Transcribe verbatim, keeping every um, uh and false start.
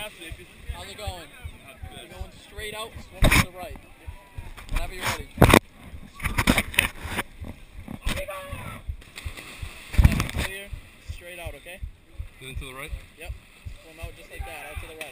How's it going? You're going straight out, swim to the right. Whenever you're ready. Clear, straight out, okay? Then to the right? Yep. Swim out just like that, out to the right.